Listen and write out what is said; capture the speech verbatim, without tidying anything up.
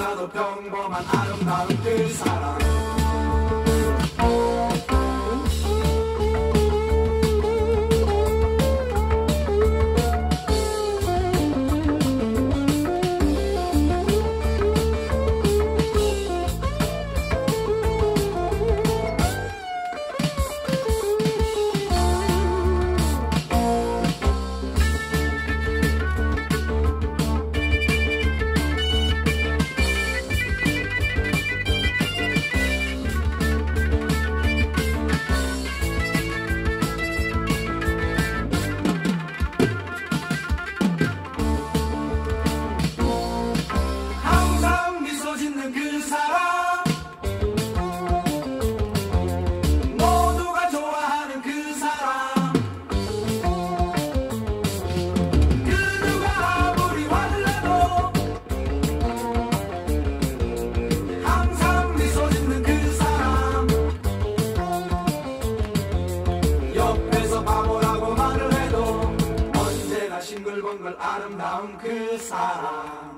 너무나도 평범한 아름다운 그 사람. 그 사람, 모두가 좋아하는 그 사람, 그 누가 아무리 화를 내도 항상 미소 짓는 그 사람, 옆에서 바보라고 말을 해도 언제나 싱글벙글 아름다운 그 사람.